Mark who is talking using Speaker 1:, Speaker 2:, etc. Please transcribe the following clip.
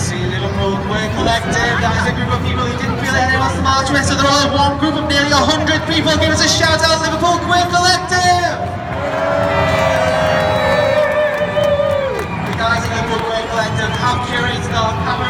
Speaker 1: see Liverpool Queer Collective. That is a group of people who didn't feel anyone else to march with, so they're all in one group of nearly 100 people. Give us a shout out, Liverpool Queer Collective! The guys in Liverpool Queer Collective have curated our camera